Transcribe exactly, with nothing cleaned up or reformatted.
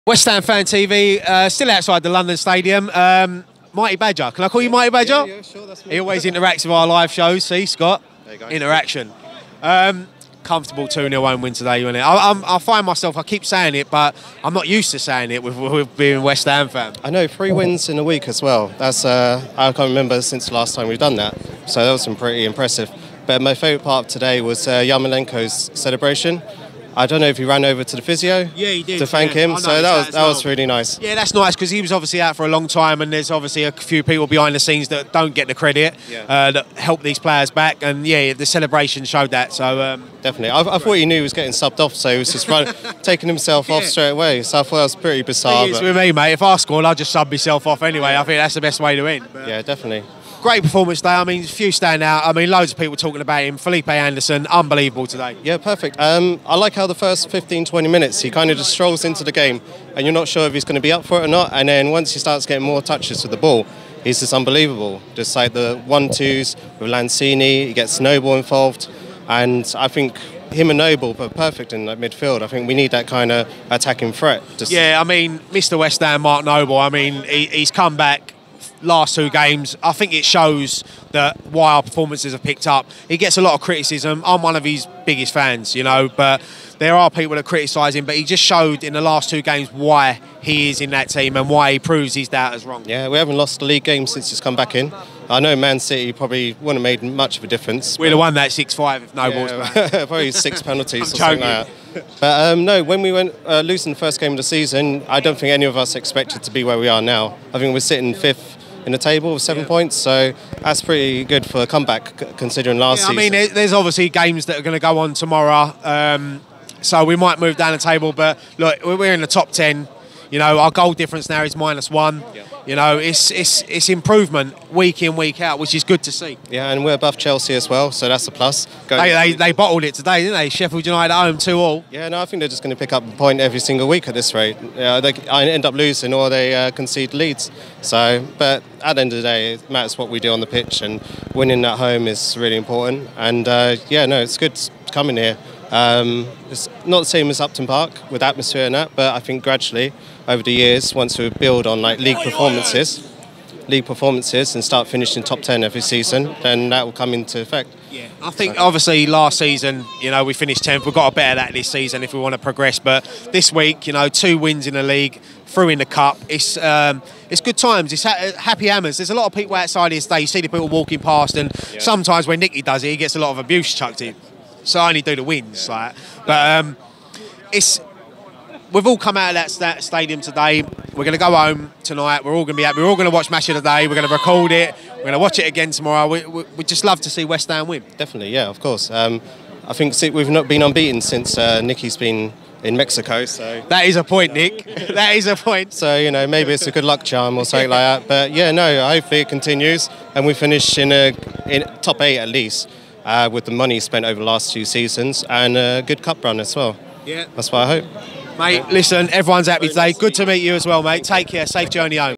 West Ham Fan T V, uh, still outside the London Stadium. Um, Mighty Badger, can I call you Mighty Badger? Yeah, yeah, sure, that's me. He always interacts with our live shows, see, Scott? There you go. Interaction. Um, comfortable two nil home win today, isn't it? I, I'm, I find myself, I keep saying it, but I'm not used to saying it with, with being a West Ham fan. I know, three wins in a week as well. That's uh, I can't remember since the last time we've done that. So that was some pretty impressive. But my favourite part of today was uh, Yarmolenko's celebration. I don't know if he ran over to the physio Yeah, he did, to thank yeah. him. I So that noticed was that as that was well. really nice. Yeah, that's nice because he was obviously out for a long time, and there's obviously a few people behind the scenes that don't get the credit Yeah. uh, that help these players back. And yeah, the celebration showed that. So um, Definitely. I, I thought he knew he was getting subbed off, so he was just run, taking himself off Yeah. straight away. So I thought that was pretty bizarre. it's But with me, mate. If I scored, I'd just sub myself off anyway. I think that's the best way to end. But yeah, definitely. great performance today. I mean, a few stand out. I mean, loads of people talking about him. Felipe Anderson, unbelievable today. Yeah, perfect. Um, I like how the first fifteen, twenty minutes, he kind of just strolls into the game and you're not sure if he's going to be up for it or not. And then once he starts getting more touches with the ball, he's just unbelievable. Just like the one-twos with Lanzini, he gets Noble involved. And I think him and Noble are perfect in that midfield. I think we need that kind of attacking threat. Just Yeah, I mean, Mister West Ham, Mark Noble, I mean, he, he's come back last two games. I think it shows that why our performances have picked up. He gets a lot of criticism. I'm one of his biggest fans, you know, but there are people that criticise him, but he just showed in the last two games why he is in that team and why he proves his doubters wrong. Yeah, we haven't lost the league game since he's come back in. I know Man City probably wouldn't have made much of a difference. We'd have won that six five if Noble's Yeah, playing. probably six penalties or I'm something like that. But um, no, when we went uh, losing the first game of the season, I don't think any of us expected to be where we are now. I think we're sitting fifth in the table with seven Yeah. points, so that's pretty good for a comeback c- considering last Yeah, I season. mean, there- there's obviously games that are going to go on tomorrow, um, so we might move down the table. But look, we're in the top ten. You know, our goal difference now is minus one. Yeah. You know, it's it's it's improvement week in, week out, which is good to see. yeah, and we're above Chelsea as well, so that's a plus. Going- They, they they bottled it today, didn't they? Sheffield United at home, two all. yeah, no, I think they're just going to pick up a point every single week at this rate. Yeah, they I end up losing or they uh, concede leads. So, but at the end of the day, it matters what we do on the pitch, and winning at home is really important. And uh, yeah, no, it's good coming here. Um, it's not the same as Upton Park with atmosphere and that, but I think gradually over the years, once we build on like league performances, league performances, and start finishing top ten every season, then that will come into effect. Yeah, I think obviously last season, you know, we finished tenth. We've got to better that this season if we want to progress. But this week, you know, two wins in the league, through in the cup. It's um, it's good times. It's ha- happy hammers. There's a lot of people outside here today. You see the people walking past, and Yeah. sometimes when Nicky does it, he gets a lot of abuse chucked in. So I only do the wins, like. But um, it's we've all come out of that, that stadium today. We're going to go home tonight. We're all going to be happy. We're all going to watch Match of the Day. We're going to record it. We're going to watch it again tomorrow. We, we, we just love to see West Ham win. Definitely, yeah, of course. Um, I think si- we've not been unbeaten since uh, Nicky's been in Mexico, so. That is a point, Nick. That is a point. So, you know, maybe it's a good luck charm or something like that. But yeah, no, hopefully it continues and we finish in a in top eight at least uh, with the money spent over the last two seasons and a good cup run as well. Yeah. That's what I hope. Mate, listen, everyone's happy today. Good to meet you as well, mate. Take care. Safe journey home.